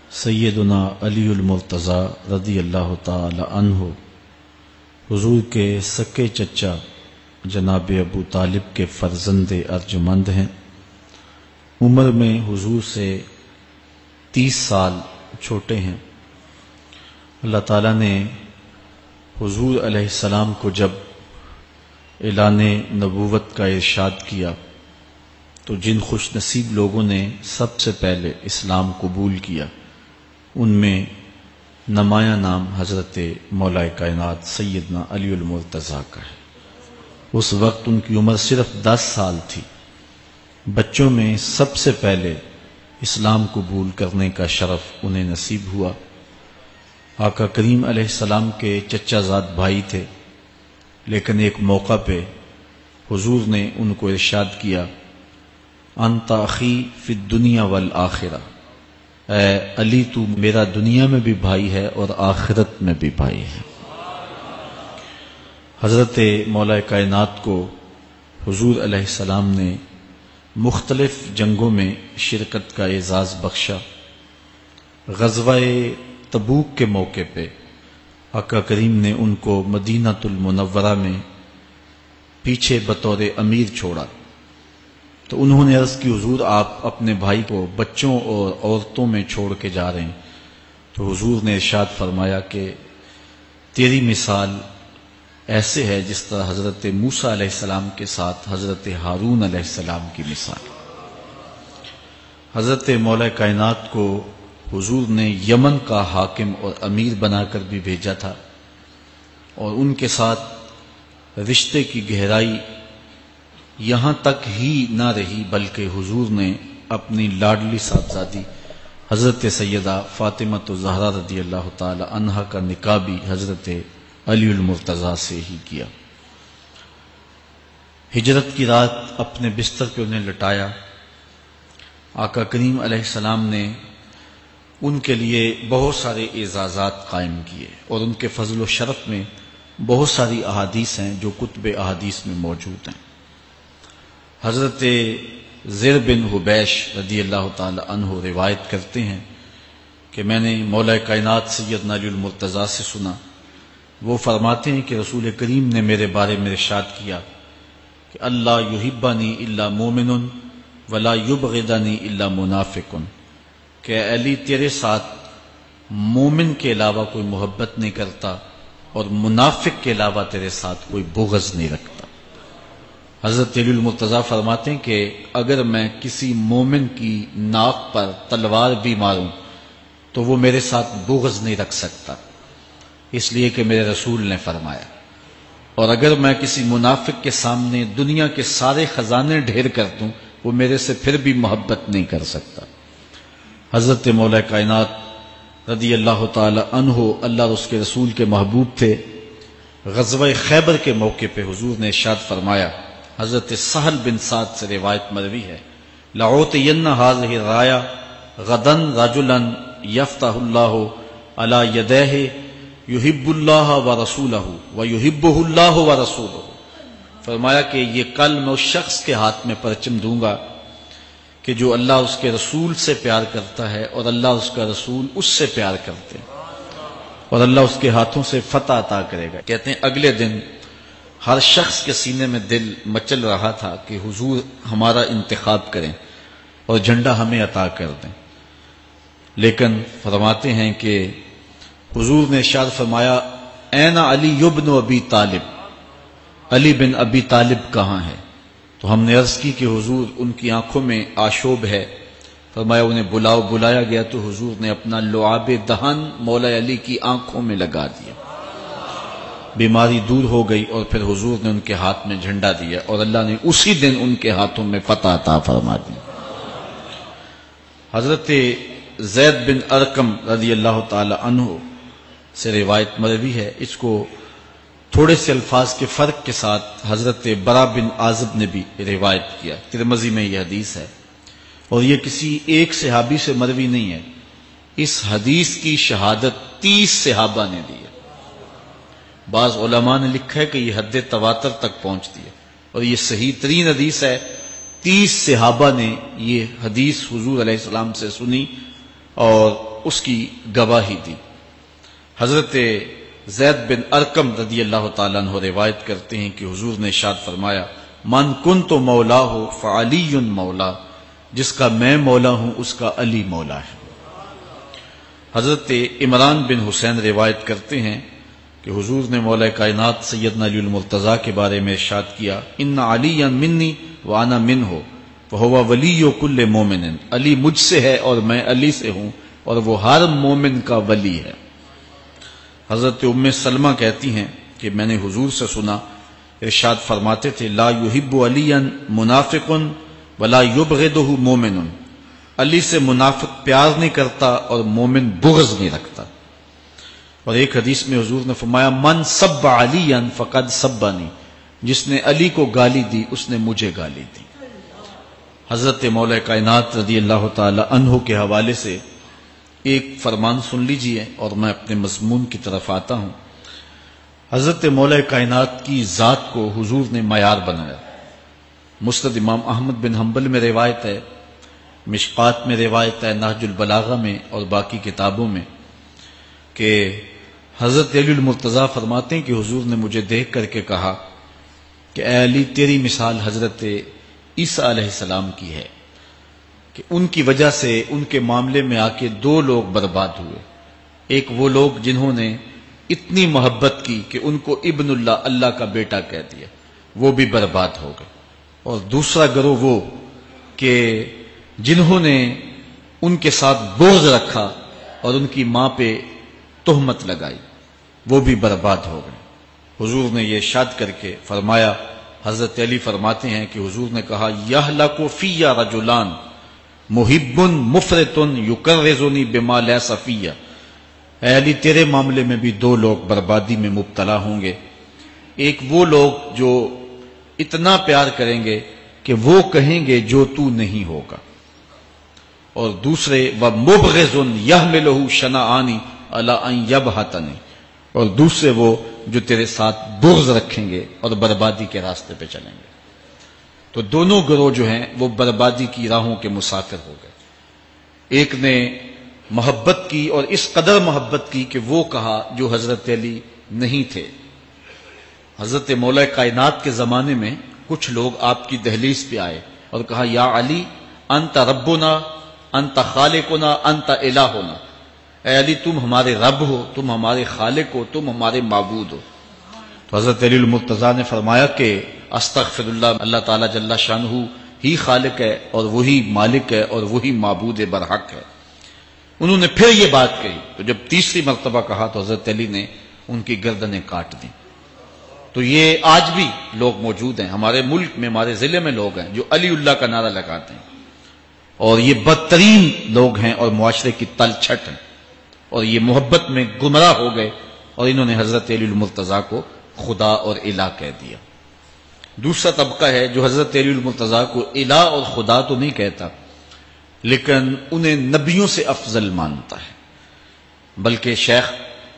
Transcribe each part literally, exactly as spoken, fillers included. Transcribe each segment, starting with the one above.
سیدنا علی المرتضیٰ رضی اللہ تعالی عنہ حضور کے سکے چچا جناب ابو طالب کے فرزند ارجمند ہیں۔ عمر میں حضور سے تیس سال چھوٹے ہیں۔ اللہ تعالیٰ نے حضور علیہ السلام کو جب اعلان نبوت کا ارشاد کیا تو جن خوش نصیب لوگوں نے سب سے پہلے اسلام قبول کیا ان میں نمایاں نام حضرت مولا کائنات سیدنا علی المرتضیٰ کا ہے۔ اس وقت ان کی عمر صرف دس سال تھی۔ بچوں میں سب سے پہلے اسلام قبول کرنے کا شرف انہیں نصیب ہوا۔ آقا کریم علیہ السلام کے چچا زاد بھائی تھے، لیکن ایک موقع پہ حضور نے ان کو ارشاد کیا، انت اخی فی الدنیا والآخرہ، اے علی تو میرا دنیا میں بھی بھائی ہے اور آخرت میں بھی بھائی ہے۔ حضرت مولا کائنات کو حضور علیہ السلام نے مختلف جنگوں میں شرکت کا اعزاز بخشا۔ غزوہ تبوک کے موقع پہ آقا کریم نے ان کو مدینہ المنورہ میں پیچھے بطور امیر چھوڑا تو انہوں نے عرض کی، حضور آپ اپنے بھائی کو بچوں اور عورتوں میں چھوڑ کے جا رہے ہیں۔ تو حضور نے ارشاد فرمایا کہ تیری مثال ایسے ہے جس طرح حضرت موسیٰ علیہ السلام کے ساتھ حضرت ہارون علیہ السلام کی مثال۔ حضرت مولا کائنات کو حضور نے یمن کا حاکم اور امیر بنا کر بھی بھیجا تھا، اور ان کے ساتھ رشتے کی گہرائی یہاں تک ہی نہ رہی بلکہ حضور نے اپنی لاڈلی صاحبزادی حضرت سیدہ فاطمہ الزہرا رضی اللہ تعالی عنہا کا نکاح بھی حضرت علی المرتضیٰ سے ہی کیا۔ ہجرت کی رات اپنے بستر پہ انہیں لٹایا۔ آقا کریم علیہ السلام نے ان کے لیے بہت سارے اعزازات قائم کیے، اور ان کے فضل و شرف میں بہت ساری احادیث ہیں جو کتب احادیث میں موجود ہیں۔ حضرت زر بن حبیش رضی اللہ تعالی عنہ روایت کرتے ہیں کہ میں نے مولا کائنات سیدنا علی المرتضیٰ سے سنا، وہ فرماتے ہیں کہ رسول کریم نے میرے بارے میں ارشاد کیا کہ اللہ یحبنی الا مومن ولا یبغضنی الا منافق، کہ علی تیرے ساتھ مومن کے علاوہ کوئی محبت نہیں کرتا اور منافق کے علاوہ تیرے ساتھ کوئی بغض نہیں رکھتا۔ حضرت علی المرتضیٰ فرماتے ہیں کہ اگر میں کسی مومن کی ناک پر تلوار بھی ماروں تو وہ میرے ساتھ بغض نہیں رکھ سکتا، اس لیے کہ میرے رسول نے فرمایا، اور اگر میں کسی منافق کے سامنے دنیا کے سارے خزانے ڈھیر کر دوں وہ میرے سے پھر بھی محبت نہیں کر سکتا۔ حضرت مولا کائنات رضی اللہ تعالی عنہ اللہ اور اس کے رسول کے محبوب تھے۔ غزوہ خیبر کے موقع پہ حضور نے ارشاد فرمایا، حضرت سہل بن سعد سے روایت مروی ہے، لَأُعْطِيَنَّ هَذِهِ الرَّايَةَ غَدًا رَجُلًا يَفْتَحُ اللَّهُ عَلَى يَدَيْهِ يُحِبُّ اللَّهَ وَرَسُولَهُ وَيُحِبُّهُ اللَّهُ وَرَسُولُهُ۔ فرمایا کہ یہ کل میں اس شخص کے ہاتھ میں پرچم دوں گا کہ جو اللہ اس کے رسول سے پیار کرتا ہے اور اللہ اس کا رسول اس سے پیار کرتے ہیں، اور اللہ اس کے ہاتھوں سے فتح عطا کرے گا۔ کہتے ہیں اگلے دن ہر شخص کے سینے میں دل مچل رہا تھا کہ حضور ہمارا انتخاب کریں اور جھنڈا ہمیں عطا کر دیں، لیکن فرماتے ہیں کہ حضور نے ارشاد فرمایا، این علی ابن ابی طالب، علی بن ابی طالب کہاں ہے؟ تو ہم نے عرض کی کہ حضور ان کی آنکھوں میں آشوب ہے۔ فرمایا انہیں بلاؤ۔ بلایا گیا تو حضور نے اپنا لعاب دہن مولا علی کی آنکھوں میں لگا دیا، بیماری دور ہو گئی، اور پھر حضور نے ان کے ہاتھ میں جھنڈا دیا اور اللہ نے اسی دن ان کے ہاتھوں میں فتح عطا فرما دی۔ حضرت زید بن ارقم رضی اللہ تعالی عنہ سے روایت مروی ہے، اس کو تھوڑے سے الفاظ کے فرق کے ساتھ حضرت برا بن عازب نے بھی روایت کیا، ترمذی میں یہ حدیث ہے، اور یہ کسی ایک صحابی سے مروی نہیں ہے۔ اس حدیث کی شہادت تیس صحابہ نے دی ہے۔ بعض علماء نے لکھا ہے کہ یہ حد تواتر تک پہنچتی ہے، اور یہ صحیح ترین حدیث ہے۔ تیس صحابہ نے یہ حدیث حضور علیہ السلام سے سنی اور اس کی گواہی دی۔ حضرت زید بن ارقم رضی اللہ تعالیٰ عنہ روایت کرتے ہیں کہ حضور نے ارشاد فرمایا من کنت مولا ہو فعلی مولا، جس کا میں مولا ہوں اس کا علی مولا ہے۔ حضرت عمران بن حسین روایت کرتے ہیں کہ حضور نے مولا کائنات سیدنا علی المرتضیٰ کے بارے میں ارشاد کیا ان علی منی وانا منہ وہو ولی کل مومن، علی مجھ سے ہے اور میں علی سے ہوں اور وہ ہر مومن کا ولی ہے۔ حضرت ام سلمہ کہتی ہیں کہ میں نے حضور سے سنا ارشاد فرماتے تھے لا یحب علی منافق ولا یبغضہ مومن، علی سے منافق پیار نہیں کرتا اور مومن بغض نہیں رکھتا۔ اور ایک حدیث میں حضور نے فرمایا من سب علی فقد سبنی، جس نے علی کو گالی دی اس نے مجھے گالی دی۔ حضرت مولا کائنات رضی اللہ تعالی عنہ کے حوالے سے ایک فرمان سن لیجئے اور میں اپنے مضمون کی طرف آتا ہوں۔ حضرت مولا کائنات کی ذات کو حضور نے معیار بنایا۔ مسند امام احمد بن حنبل میں روایت ہے، مشکات میں روایت ہے، نہج البلاغہ میں اور باقی کتابوں میں کہ حضرت علی المرتضیٰ فرماتے ہیں کہ حضور نے مجھے دیکھ کر کے کہا کہ اے علی تیری مثال حضرت عیسیٰ علیہ السلام کی ہے کہ ان کی وجہ سے ان کے معاملے میں آ کے دو لوگ برباد ہوئے، ایک وہ لوگ جنہوں نے اتنی محبت کی کہ ان کو ابن اللہ اللہ کا بیٹا کہہ دیا، وہ بھی برباد ہو گئے، اور دوسرا گروہ وہ کہ جنہوں نے ان کے ساتھ بغض رکھا اور ان کی ماں پہ تہمت لگائی، وہ بھی برباد ہو گئے۔ حضور نے یہ ارشاد کر کے فرمایا، حضرت علی فرماتے ہیں کہ حضور نے کہا یہلک فی رجلان محب مفرط یکرزنی بما لیس فی، اے علی تیرے معاملے میں بھی دو لوگ بربادی میں مبتلا ہوں گے، ایک وہ لوگ جو اتنا پیار کریں گے کہ وہ کہیں گے جو تو نہیں ہوگا، اور دوسرے ومبغض یحملہ شنآن علی ان یبہتنی، اور دوسرے وہ جو تیرے ساتھ بغض رکھیں گے اور بربادی کے راستے پہ چلیں گے۔ تو دونوں گروہ جو ہیں وہ بربادی کی راہوں کے مسافر ہو گئے۔ ایک نے محبت کی اور اس قدر محبت کی کہ وہ کہا جو حضرت علی نہیں تھے۔ حضرت مولا کائنات کے زمانے میں کچھ لوگ آپ کی دہلیز پہ آئے اور کہا یا علی انت ربنا انت خالقنا انت الہنا، اے علی تم ہمارے رب ہو، تم ہمارے خالق ہو، تم ہمارے معبود ہو۔ تو حضرت علی المرتضیٰ نے فرمایا کہ استغفر اللہ، اللہ تعالیٰ جل شانہ ہی خالق ہے اور وہی مالک ہے اور وہی معبود برحق ہے۔ انہوں نے پھر یہ بات کہی، تو جب تیسری مرتبہ کہا تو حضرت علی نے ان کی گردنیں کاٹ دیں۔ تو یہ آج بھی لوگ موجود ہیں ہمارے ملک میں، ہمارے ضلع میں لوگ ہیں جو علی اللہ کا نعرہ لگاتے ہیں، اور یہ بدترین لوگ ہیں اور معاشرے کی تل چھٹ ہیں، اور یہ محبت میں گمراہ ہو گئے اور انہوں نے حضرت علی المرتضیٰ کو خدا اور الہ کہہ دیا۔ دوسرا طبقہ ہے جو حضرت علی المرتضیٰ کو الہ اور خدا تو نہیں کہتا، لیکن انہیں نبیوں سے افضل مانتا ہے۔ بلکہ شیخ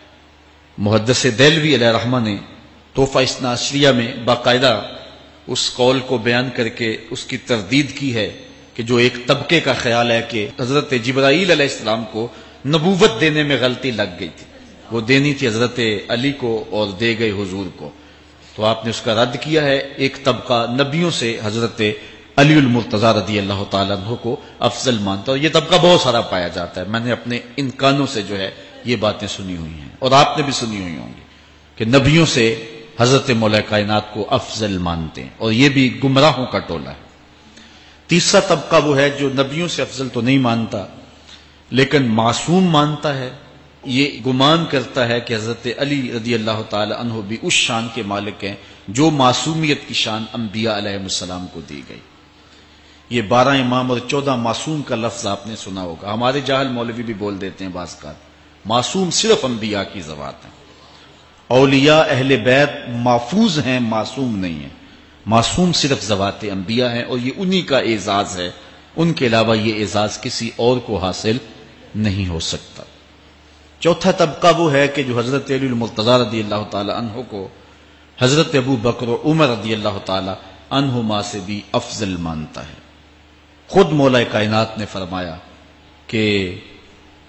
محدث دہلوی علیہ رحمہ نے تحفہ اثنا عشریہ میں باقاعدہ اس قول کو بیان کر کے اس کی تردید کی ہے کہ جو ایک طبقے کا خیال ہے کہ حضرت جبرائیل علیہ السلام کو نبوت دینے میں غلطی لگ گئی تھی، وہ دینی تھی حضرت علی کو اور دے گئے حضور کو، تو آپ نے اس کا رد کیا ہے۔ ایک طبقہ نبیوں سے حضرت علی المرتضیٰ رضی اللہ تعالیٰ عنہ کو افضل مانتا ہے، اور یہ طبقہ بہت سارا پایا جاتا ہے۔ میں نے اپنے ان کانوں سے جو ہے یہ باتیں سنی ہوئی ہیں اور آپ نے بھی سنی ہوئی ہوں گی کہ نبیوں سے حضرت مولا کائنات کو افضل مانتے ہیں، اور یہ بھی گمراہوں کا ٹولہ ہے۔ تیسرا طبقہ وہ ہے جو نبیوں سے افضل تو نہیں مانتا لیکن معصوم مانتا ہے، یہ گمان کرتا ہے کہ حضرت علی رضی اللہ تعالی عنہ بھی اس شان کے مالک ہیں جو معصومیت کی شان انبیاء علیہ السلام کو دی گئی۔ یہ بارہ امام اور چودہ معصوم کا لفظ آپ نے سنا ہوگا، ہمارے جاہل مولوی بھی بول دیتے ہیں بعض کا، معصوم صرف انبیاء کی ذوات ہیں۔ اولیاء اہل بیت محفوظ ہیں، معصوم نہیں ہیں، معصوم صرف ذوات انبیاء ہیں، اور یہ انہی کا اعزاز ہے، ان کے علاوہ یہ اعزاز کسی اور کو حاصل نہیں ہو سکتا۔ چوتھا طبقہ وہ ہے کہ جو حضرت علی المرتضیٰ رضی اللہ تعالی عنہ کو حضرت ابو بکر و عمر رضی اللہ تعالی عنہما سے بھی افضل مانتا ہے۔ خود مولا کائنات نے فرمایا کہ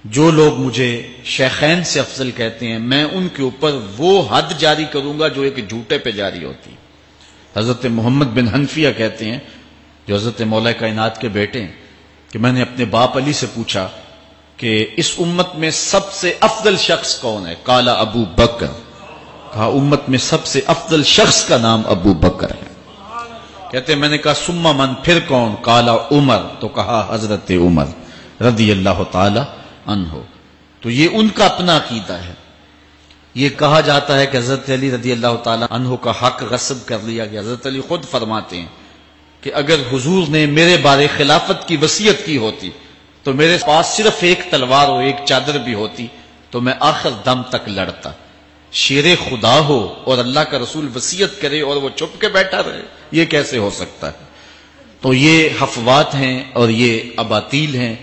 جو لوگ مجھے شیخین سے افضل کہتے ہیں میں ان کے اوپر وہ حد جاری کروں گا جو ایک جھوٹے پہ جاری ہوتی. حضرت محمد بن حنفیہ کہتے ہیں جو حضرت مولا کائنات کے بیٹے ہیں کہ میں نے اپنے باپ علی سے پوچھا کہ اس امت میں سب سے افضل شخص کون ہے؟ قال ابو بکر. کہا امت میں سب سے افضل شخص کا نام ابو بکر ہے. کہتے ہیں میں نے کہا ثم من، پھر کون؟ قال عمر. تو کہا حضرت عمر رضی اللہ تعالی عنہ. تو یہ ان کا اپنا عقیدہ ہے. یہ کہا جاتا ہے کہ حضرت علی رضی اللہ تعالی عنہ کا حق غصب کر لیا گیا. حضرت علی خود فرماتے ہیں کہ اگر حضور نے میرے بارے خلافت کی وصیت کی ہوتی تو میرے پاس صرف ایک تلوار اور ایک چادر بھی ہوتی تو میں آخر دم تک لڑتا. شیر خدا ہو اور اللہ کا رسول وصیت کرے اور وہ چھپ کے بیٹھا رہے، یہ کیسے ہو سکتا ہے؟ تو یہ حفوات ہیں اور یہ اباطیل ہیں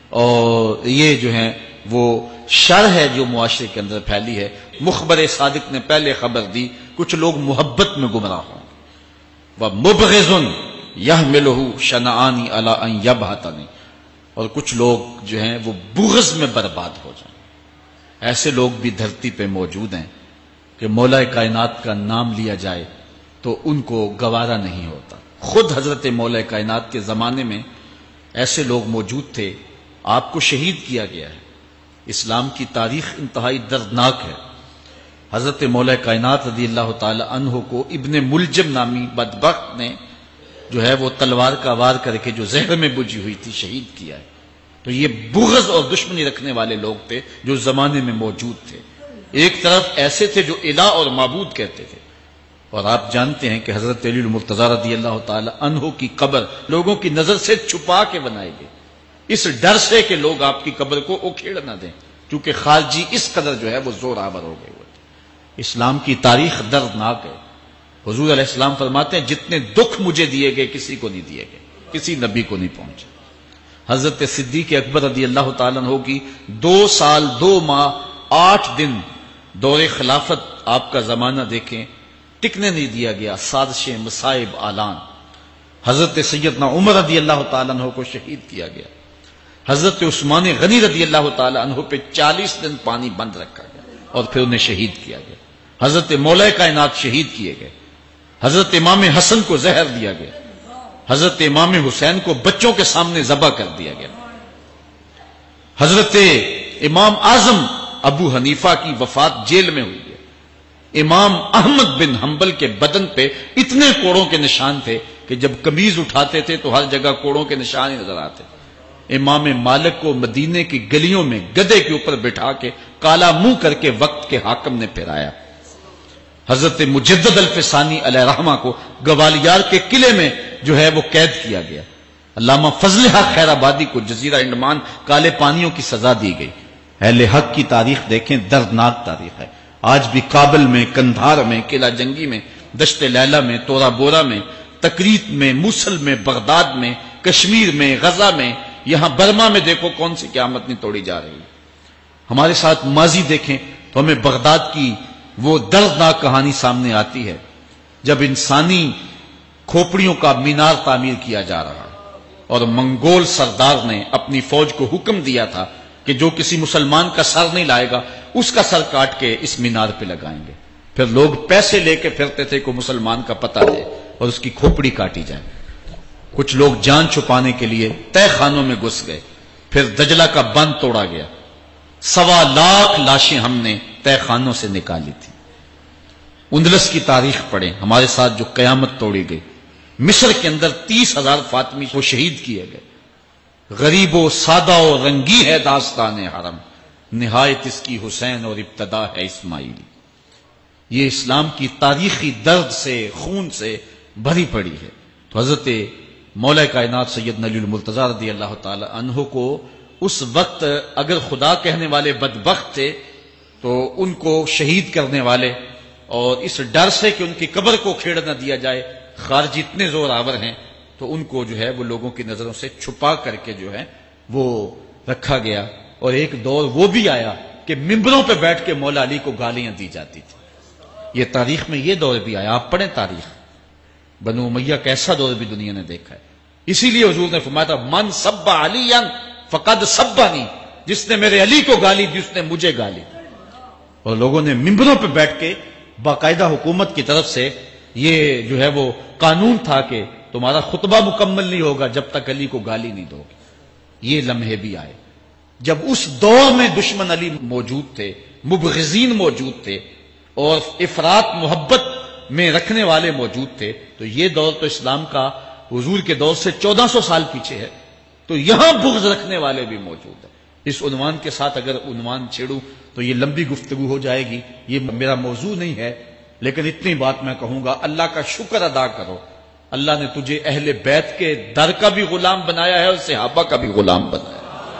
اور یہ جو ہیں وہ شر ہے جو معاشرے کے اندر پھیلی ہے. مخبر صادق نے پہلے خبر دی کچھ لوگ محبت میں گمراہ ہوں. وَمُبْغِضٌ يَحْمِلُهُ شَنَآنِ عَلَىٰ أَن يَبْهَتَنِ، اور کچھ لوگ جو ہیں وہ بغض میں برباد ہو جائیں. ایسے لوگ بھی دھرتی پہ موجود ہیں کہ مولا کائنات کا نام لیا جائے تو ان کو گوارا نہیں ہوتا. خود حضرت مولا کائنات کے زمانے میں ایسے لوگ موجود تھے. آپ کو شہید کیا گیا ہے. اسلام کی تاریخ انتہائی دردناک ہے. حضرت مولا کائنات رضی اللہ تعالی عنہ کو ابن ملجم نامی بدبخت نے جو ہے وہ تلوار کا وار کر کے جو زہر میں بجھی ہوئی تھی شہید کیا ہے. تو یہ بغض اور دشمنی رکھنے والے لوگ تھے جو زمانے میں موجود تھے. ایک طرف ایسے تھے جو الہ اور معبود کہتے تھے، اور آپ جانتے ہیں کہ حضرت علی المرتضیٰ رضی اللہ تعالی عنہ کی قبر لوگوں کی نظر سے چھپا کے بنائی گئی اس ڈر سے کہ لوگ آپ کی قبر کو اکھیڑ نہ دیں، کیونکہ خارجی اس قدر جو ہے وہ زور آور ہو گئے ہوئے. اسلام کی تاریخ دردناک ہے. حضور علیہ السلام فرماتے ہیں جتنے دکھ مجھے دیے گئے کسی کو نہیں دیے گئے، کسی نبی کو نہیں پہنچے. حضرت صدیق اکبر رضی اللہ تعالیٰ عنہ کی دو سال دو ماہ آٹھ دن دور خلافت آپ کا زمانہ دیکھیں، ٹکنے نہیں دیا گیا. سازشیں، مصائب، اعلان. حضرت سیدنا عمر رضی اللہ تعالیٰ عنہ کو شہید کیا گیا. حضرت عثمان غنی رضی اللہ تعالیٰ عنہ پہ چالیس دن پانی بند رکھا گیا اور پھر انہیں شہید کیا گیا. حضرت مولا کائنات شہید کیے گئے. حضرت امام حسن کو زہر دیا گیا. حضرت امام حسین کو بچوں کے سامنے ذبح کر دیا گیا. حضرت امام اعظم ابو حنیفہ کی وفات جیل میں ہوئی ہے. امام احمد بن حنبل کے بدن پہ اتنے کوڑوں کے نشان تھے کہ جب قمیض اٹھاتے تھے تو ہر جگہ کوڑوں کے نشان ہی نظر آتے. امام مالک کو مدینے کی گلیوں میں گدے کے اوپر بٹھا کے کالا منہ کر کے وقت کے حاکم نے پھرایا. حضرت مجدد الفسانی علیہ رحمہ کو گوالیار کے قلعے میں جو ہے وہ قید کیا گیا. علامہ فضل حق خیر آبادی کو جزیرہ انڈمان کالے پانیوں کی سزا دی گئی. اہل حق کی تاریخ دیکھیں، دردناک تاریخ ہے. آج بھی کابل میں، کندھار میں، قلعہ جنگی میں، دشت لیلہ میں، تورا بورا میں، تکریت میں، موصل میں، بغداد میں، کشمیر میں، غزہ میں، یہاں برما میں دیکھو کون سی قیامت نہیں توڑی جا رہی. ہمارے ساتھ ماضی دیکھیں تو ہمیں بغداد کی وہ دردناک کہانی سامنے آتی ہے جب انسانی کھوپڑیوں کا مینار تعمیر کیا جا رہا اور منگول سردار نے اپنی فوج کو حکم دیا تھا کہ جو کسی مسلمان کا سر نہیں لائے گا اس کا سر کاٹ کے اس مینار پہ لگائیں گے. پھر لوگ پیسے لے کے پھرتے تھے کہ مسلمان کا پتہ دے اور اس کی کھوپڑی کاٹی جائے. کچھ لوگ جان چھپانے کے لیے تہ خانوں میں گھس گئے. پھر دجلہ کا بند توڑا گیا. سوا لاکھ لاشیں ہم نے تہ خانوں سے نکالی تھی. اندلس کی تاریخ پڑھیں، ہمارے ساتھ جو قیامت توڑی گئی. مصر کے اندر تیس ہزار فاطمی کو شہید کیے گئے. غریب و سادہ و رنگی ہے داستان حرم، نہایت اس کی حسین اور ابتدا ہے اسماعیل. یہ اسلام کی تاریخی درد سے، خون سے بھری پڑی ہے. تو حضرت مولا کائنات سیدنا علی المرتضیٰ رضی اللہ تعالی عنہ کو اس وقت اگر خدا کہنے والے بدبخت تھے تو ان کو شہید کرنے والے اور اس ڈر سے کہ ان کی قبر کو کھیڑ نہ دیا جائے خارجی اتنے زور آور ہیں تو ان کو جو ہے وہ لوگوں کی نظروں سے چھپا کر کے جو ہے وہ رکھا گیا. اور ایک دور وہ بھی آیا کہ ممبروں پہ بیٹھ کے مولا علی کو گالیاں دی جاتی تھی. یہ تاریخ میں یہ دور بھی آیا. آپ پڑھیں تاریخ، بنو امیہ کا ایسا دور بھی دنیا نے دیکھا ہے. اسی لیے حضور نے فرمایا تھا من سب علی فقد سبنی، جس نے میرے علی کو گالی دی اس نے مجھے گالی دی. اور لوگوں نے ممبروں پہ بیٹھ کے باقاعدہ حکومت کی طرف سے یہ جو ہے وہ قانون تھا کہ تمہارا خطبہ مکمل نہیں ہوگا جب تک علی کو گالی نہیں دو گے. یہ لمحے بھی آئے جب اس دور میں دشمن علی موجود تھے، مبغضین موجود تھے اور افراط محبت میں رکھنے والے موجود تھے. تو یہ دور تو اسلام کا حضور کے دور سے چودہ سو سال پیچھے ہے، تو یہاں بغض رکھنے والے بھی موجود ہیں. اس عنوان کے ساتھ اگر عنوان چھیڑوں تو یہ لمبی گفتگو ہو جائے گی، یہ میرا موضوع نہیں ہے، لیکن اتنی بات میں کہوں گا، اللہ کا شکر ادا کرو، اللہ نے تجھے اہل بیت کے در کا بھی غلام بنایا ہے اور صحابہ کا بھی غلام بنایا ہے.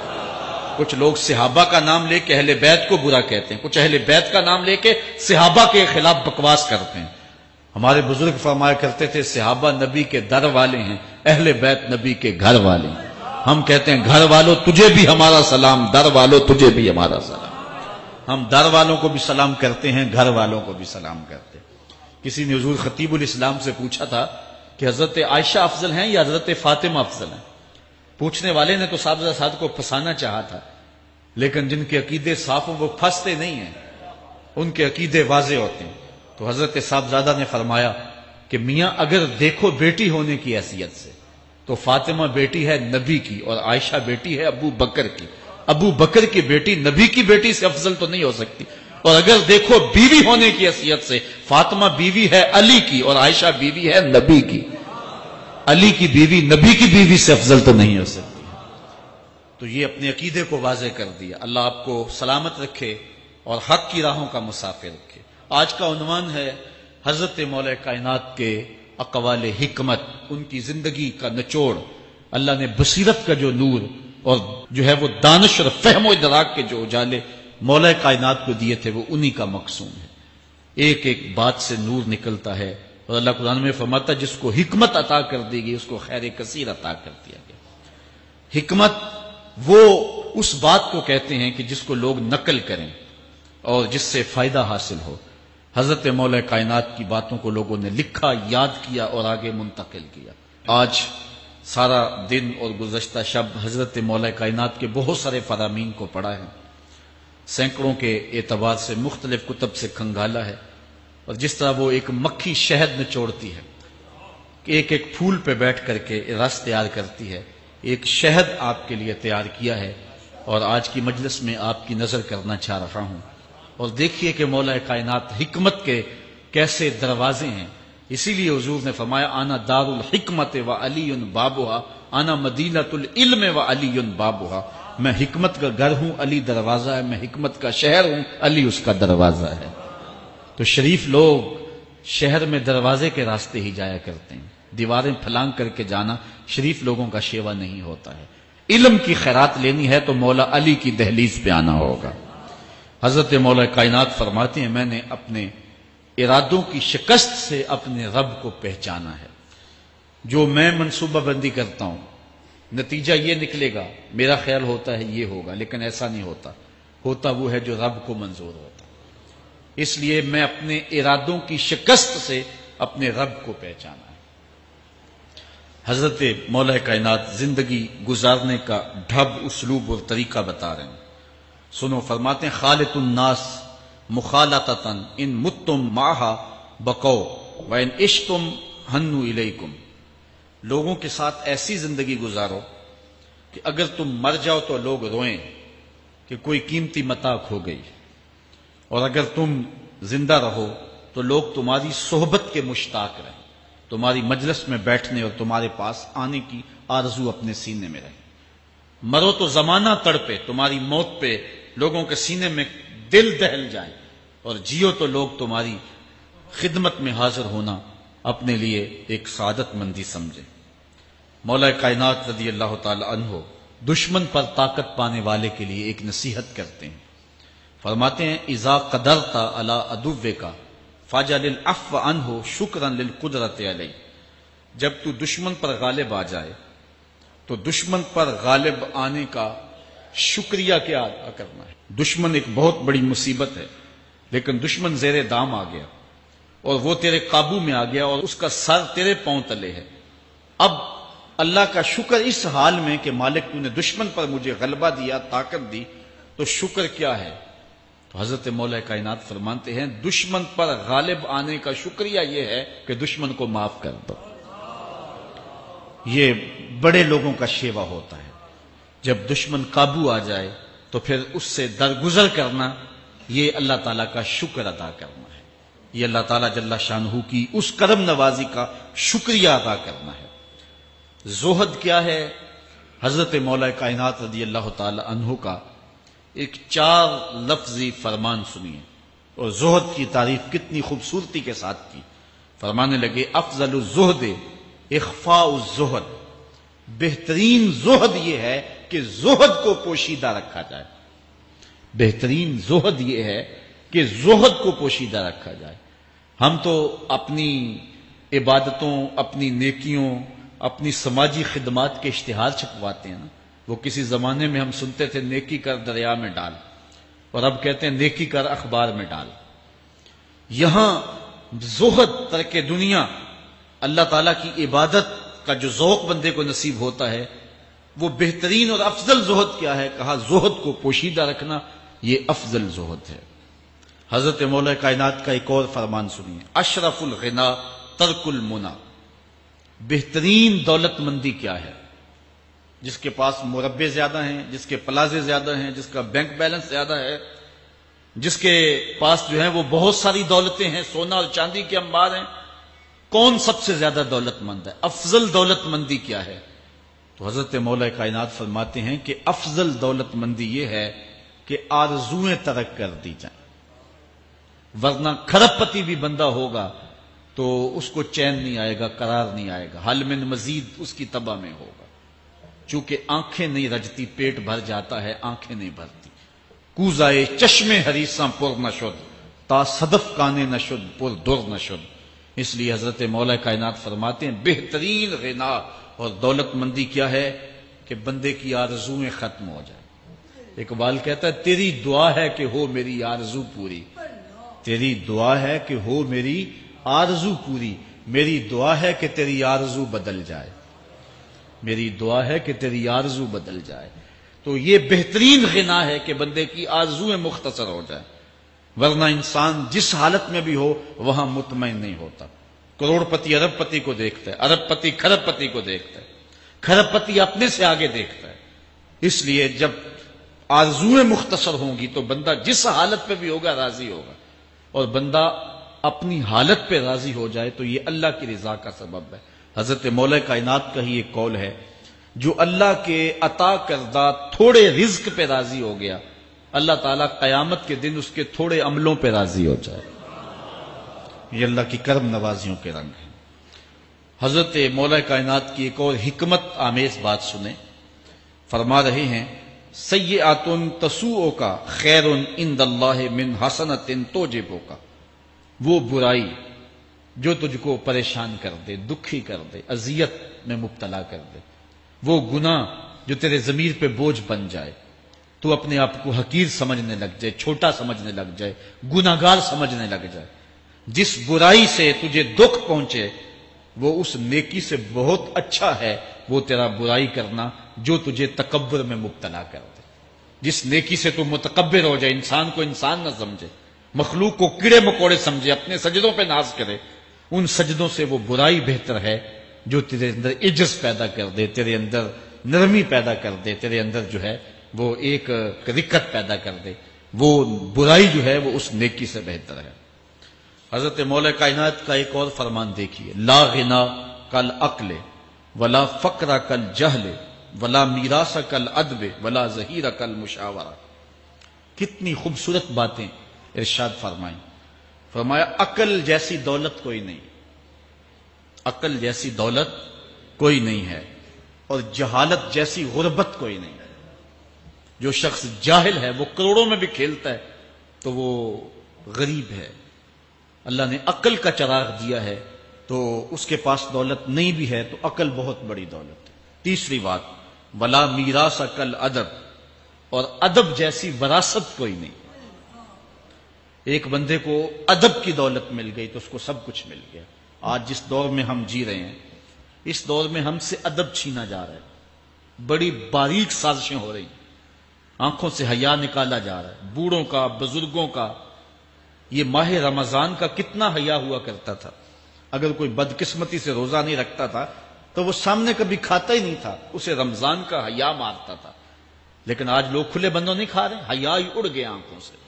کچھ لوگ صحابہ کا نام لے کے اہل بیت کو برا کہتے ہیں، کچھ اہل بیت کا نام لے کے صحابہ کے خلاف بکواس کرتے ہیں. ہمارے بزرگ فرمایا کرتے تھے صحابہ نبی کے در والے ہیں، اہل بیت نبی کے گھر والے ہیں. ہم کہتے ہیں گھر والوں تجھے بھی ہمارا سلام، در والوں تجھے بھی ہمارا سلام. ہم در والوں کو بھی سلام کرتے ہیں، گھر والوں کو بھی سلام کرتے ہیں. کسی نے حضور خطیب الاسلام سے پوچھا تھا کہ حضرت عائشہ افضل ہیں یا حضرت فاطمہ افضل ہیں. پوچھنے والے نے تو صاحبزادہ صاحب کو پھنسانا چاہا تھا، لیکن جن کے عقیدے صاف ہوں وہ پھنستے نہیں ہیں، ان کے عقیدے واضح ہوتے ہیں. تو حضرت صاحبزادہ نے فرمایا کہ میاں اگر دیکھو بیٹی ہونے کی حیثیت سے تو فاطمہ بیٹی ہے نبی کی اور عائشہ بیٹی ہے ابو بکر کی. ابو بکر کی بیٹی نبی کی بیٹی سے افضل تو نہیں ہو سکتی. اور اگر دیکھو بیوی ہونے کی حیثیت سے فاطمہ بیوی ہے علی کی اور عائشہ بیوی ہے نبی کی. علی کی بیوی نبی کی بیوی سے افضل تو نہیں ہو سکتی. تو یہ اپنے عقیدے کو واضح کر دیا. اللہ آپ کو سلامت رکھے اور حق کی راہوں کا مسافر رکھے. آج کا عنوان ہے حضرت مولا کائنات کے اقوال حکمت، ان کی زندگی کا نچوڑ. اللہ نے بصیرت کا جو نور اور جو ہے وہ دانش اور فہم و ادراک کے جو اجالے مولا کائنات کو دیے تھے وہ انہی کا مقصود ہے. ایک ایک بات سے نور نکلتا ہے اور اللہ قرآن میں فرماتا ہے جس کو حکمت عطا کر دی گئی اس کو خیر کثیر عطا کر دیا گیا. حکمت وہ اس بات کو کہتے ہیں کہ جس کو لوگ نقل کریں اور جس سے فائدہ حاصل ہو. حضرت مولا کائنات کی باتوں کو لوگوں نے لکھا، یاد کیا اور آگے منتقل کیا. آج سارا دن اور گزشتہ شب حضرت مولا کائنات کے بہت سارے فرامین کو پڑھا ہے، سینکڑوں کے اعتبار سے مختلف کتب سے کھنگالا ہے. اور جس طرح وہ ایک مکھی شہد نچوڑتی ہے، ایک ایک پھول پہ بیٹھ کر کے رس تیار کرتی ہے، ایک شہد آپ کے لیے تیار کیا ہے اور آج کی مجلس میں آپ کی نظر کرنا چاہ رہا ہوں. اور دیکھیے کہ مولا کائنات حکمت کے کیسے دروازے ہیں. اسی لیے حضور نے فرمایا آنا دار الحکمت و علی بابھا، آنا مدینۃ العلم و علی بابھا. میں حکمت کا گھر ہوں، علی دروازہ ہے. میں حکمت کا شہر ہوں، علی اس کا دروازہ ہے. تو شریف لوگ شہر میں دروازے کے راستے ہی جایا کرتے ہیں. دیواریں پھلانگ کر کے جانا شریف لوگوں کا شیوا نہیں ہوتا ہے. علم کی خیرات لینی ہے تو مولا علی کی دہلیز پہ آنا ہوگا. حضرت مولا کائنات فرماتے ہیں میں نے اپنے ارادوں کی شکست سے اپنے رب کو پہچانا ہے. جو میں منصوبہ بندی کرتا ہوں نتیجہ یہ نکلے گا، میرا خیال ہوتا ہے یہ ہوگا، لیکن ایسا نہیں ہوتا. ہوتا وہ ہے جو رب کو منظور ہوتا. اس لیے میں اپنے ارادوں کی شکست سے اپنے رب کو پہچانا ہے. حضرت مولا کائنات زندگی گزارنے کا ڈھب، اسلوب اور طریقہ بتا رہے ہیں. سنو، فرماتے ہیں خالط الناس مخالطتاً ان متتم معہا بقو وان عشتم ہنو الیکم. لوگوں کے ساتھ ایسی زندگی گزارو کہ اگر تم مر جاؤ تو لوگ روئیں کہ کوئی قیمتی متاع کھو گئی، اور اگر تم زندہ رہو تو لوگ تمہاری صحبت کے مشتاق رہیں، تمہاری مجلس میں بیٹھنے اور تمہارے پاس آنے کی آرزو اپنے سینے میں رہے. مرو تو زمانہ تڑپے، تمہاری موت پہ لوگوں کے سینے میں دل دہل جائیں، اور جیو تو لوگ تمہاری خدمت میں حاضر ہونا اپنے لیے ایک سعادت مندی سمجھیں. مولا کائنات رضی اللہ تعالی عنہ دشمن پر طاقت پانے والے کے لیے ایک نصیحت کرتے ہیں. فرماتے ہیں اذا قدرت علی عدوک فاجعل العفو عنہ شکرا للقدرت علیہ. جب تو دشمن پر غالب آ جائے تو دشمن پر غالب آنے کا شکریہ کیا ادا کرنا ہے. دشمن ایک بہت بڑی مصیبت ہے، لیکن دشمن زیر دام آ گیا اور وہ تیرے قابو میں آ گیا اور اس کا سر تیرے پاؤں تلے ہے. اب اللہ کا شکر اس حال میں کہ مالک تو نے دشمن پر مجھے غلبہ دیا، طاقت دی، تو شکر کیا ہے؟ تو حضرت مولا کائنات فرماتے ہیں دشمن پر غالب آنے کا شکریہ یہ ہے کہ دشمن کو معاف کر دو۔ یہ بڑے لوگوں کا شیوا ہوتا ہے، جب دشمن قابو آ جائے تو پھر اس سے درگزر کرنا، یہ اللہ تعالیٰ کا شکر ادا کرنا ہے، یہ اللہ تعالیٰ جل شانہ کی اس کرم نوازی کا شکریہ ادا کرنا ہے۔ زہد کیا ہے؟ حضرت مولا کائنات رضی اللہ تعالی عنہ کا ایک چار لفظی فرمان سنیے، اور زہد کی تعریف کتنی خوبصورتی کے ساتھ کی۔ فرمانے لگے افضل الزہد اخفاء الزہد، بہترین زہد یہ ہے کہ زہد کو پوشیدہ رکھا جائے، بہترین زہد یہ ہے کہ زہد کو پوشیدہ رکھا جائے۔ ہم تو اپنی عبادتوں، اپنی نیکیوں، اپنی سماجی خدمات کے اشتہار چھپواتے ہیں نا۔ وہ کسی زمانے میں ہم سنتے تھے نیکی کر دریا میں ڈال، اور اب کہتے ہیں نیکی کر اخبار میں ڈال۔ یہاں زہد، ترک دنیا، اللہ تعالیٰ کی عبادت کا جو ذوق بندے کو نصیب ہوتا ہے، وہ بہترین اور افضل زہد کیا ہے؟ کہا زہد کو پوشیدہ رکھنا، یہ افضل زہد ہے۔ حضرت مولا کائنات کا ایک اور فرمان سنیے، اشرف الغنا ترک المنا، بہترین دولت مندی کیا ہے؟ جس کے پاس مربے زیادہ ہیں، جس کے پلازے زیادہ ہیں، جس کا بینک بیلنس زیادہ ہے، جس کے پاس جو ہے وہ بہت ساری دولتیں ہیں، سونا اور چاندی کے انبار ہیں، کون سب سے زیادہ دولت مند ہے؟ افضل دولت مندی کیا ہے؟ تو حضرت مولا کائنات فرماتے ہیں کہ افضل دولت مندی یہ ہے کہ آرزویں ترک کر دی جائیں، ورنہ کھرب پتی بھی بندہ ہوگا تو اس کو چین نہیں آئے گا، قرار نہیں آئے گا، حل من مزید اس کی تباہ میں ہوگا۔ چونکہ آنکھیں نہیں رجتی، پیٹ بھر جاتا ہے، آنکھیں نہیں بھرتی۔ کوزائے چشمے حریصاں پر نشد، تا صدف کانے نشد پر در نشد۔ اس لیے حضرت مولا کائنات فرماتے ہیں بہترین غنا اور دولت مندی کیا ہے؟ کہ بندے کی آرزویں ختم ہو جائیں۔ اقبال کہتا ہے تیری دعا ہے کہ ہو میری آرزو پوری، تیری دعا ہے کہ ہو میری آرزو پوری، میری دعا ہے کہ تیری آرزو بدل جائے، میری دعا ہے کہ تیری آرزو بدل جائے۔ تو یہ بہترین غنا ہے کہ بندے کی آرزویں مختصر ہو جائے، ورنہ انسان جس حالت میں بھی ہو وہاں مطمئن نہیں ہوتا۔ کروڑ پتی ارب پتی کو دیکھتا ہے، ارب پتی کھرب پتی کو دیکھتا ہے، کھرب پتی اپنے سے آگے دیکھتا ہے۔ اس لیے جب آرزویں مختصر ہوں گی تو بندہ جس حالت پہ بھی ہوگا راضی ہوگا، اور بندہ اپنی حالت پہ راضی ہو جائے تو یہ اللہ کی رضا کا سبب ہے۔ حضرت مولا کائنات کا ہی ایک قول ہے، جو اللہ کے عطا کردہ تھوڑے رزق پہ راضی ہو گیا، اللہ تعالیٰ قیامت کے دن اس کے تھوڑے عملوں پہ راضی ہو جائے۔ یہ اللہ کی کرم نوازیوں کے رنگ ہیں۔ حضرت مولا کائنات کی ایک اور حکمت آمیز بات سنیں، فرما رہے ہیں سیئات تسوء کا خیر عند اللہ من حسنۃ توجب کا، وہ برائی جو تجھ کو پریشان کر دے، دکھی کر دے، اذیت میں مبتلا کر دے، وہ گناہ جو تیرے ضمیر پہ بوجھ بن جائے، تو اپنے آپ کو حقیر سمجھنے لگ جائے، چھوٹا سمجھنے لگ جائے، گناہگار سمجھنے لگ جائے، جس برائی سے تجھے دکھ پہنچے وہ اس نیکی سے بہت اچھا ہے وہ تیرا برائی کرنا جو تجھے تکبر میں مبتلا کر دے۔ جس نیکی سے تو متکبر ہو جائے، انسان کو انسان نہ سمجھے، مخلوق کو کیڑے مکوڑے سمجھے، اپنے سجدوں پہ ناز کرے، ان سجدوں سے وہ برائی بہتر ہے جو تیرے اندر عجز پیدا کر دے، تیرے اندر نرمی پیدا کر دے، تیرے اندر جو ہے وہ ایک رکت پیدا کر دے۔ وہ برائی جو ہے وہ اس نیکی سے بہتر ہے۔ حضرت مولا کائنات کا ایک اور فرمان دیکھیے، لا غنا کل عقل ولا فقر کل جہل ولا میراث کل ادب ولا ظہیر کل مشاورہ۔ کتنی خوبصورت باتیں ارشاد فرمائیں۔ فرمایا عقل جیسی دولت کوئی نہیں، عقل جیسی دولت کوئی نہیں ہے، اور جہالت جیسی غربت کوئی نہیں ہے۔ جو شخص جاہل ہے وہ کروڑوں میں بھی کھیلتا ہے تو وہ غریب ہے۔ اللہ نے عقل کا چراغ دیا ہے تو اس کے پاس دولت نہیں بھی ہے تو عقل بہت بڑی دولت ہے۔ تیسری بات، ولا میراث کل ادب، اور ادب جیسی وراثت کوئی نہیں۔ ایک بندے کو ادب کی دولت مل گئی تو اس کو سب کچھ مل گیا۔ آج جس دور میں ہم جی رہے ہیں اس دور میں ہم سے ادب چھینا جا رہا ہے، بڑی باریک سازشیں ہو رہی ہیں، آنکھوں سے حیا نکالا جا رہا ہے، بوڑھوں کا، بزرگوں کا۔ یہ ماہ رمضان کا کتنا حیا ہوا کرتا تھا، اگر کوئی بدقسمتی سے روزہ نہیں رکھتا تھا تو وہ سامنے کبھی کھاتا ہی نہیں تھا، اسے رمضان کا حیا مارتا تھا۔ لیکن آج لوگ کھلے بندوں نہیں کھا رہے، حیا ہی اڑ گیا آنکھوں سے۔